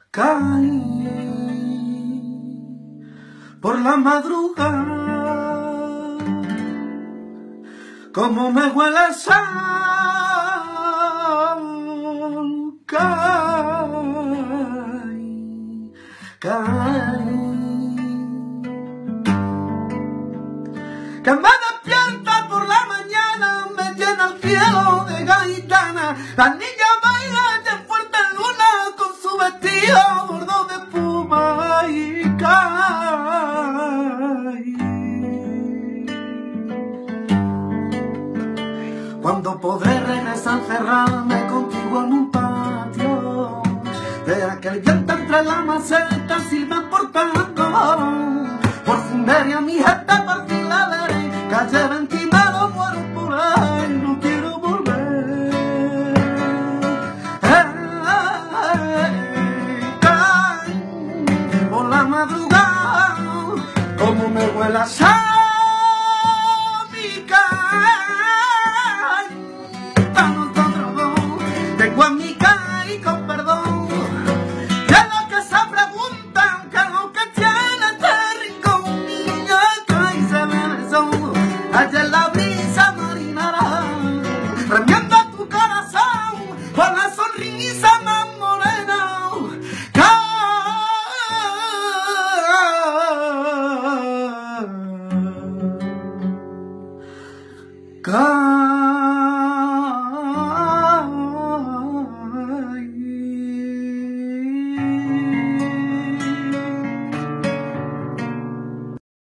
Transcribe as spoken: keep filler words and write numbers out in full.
Caí por la madrugada, como me huele el sol. Caí, caí, que me despierta por la mañana, me llena el cielo de gaitana. La niña baila de fuerte luna con su vestido gordo de espuma y cae. ¿Cuándo podré regresar a encerrarme contigo en un patio? De aquel viento entre la maceta silba por tango, por Funderia mi gente partida de calle ventimado muero por ahí, no quiero volver. Eh, eh, cae por la madrugada, como me huele a sal, mi cae. A nosotros dos, tengo a mi cae con perdón. Que lo que se preguntan, que lo que tiene este rincón, niña cae se ve el sol. Ayer la brisa marinara, remiendo tu corazón con la sonrisa más morena. Cae, cae.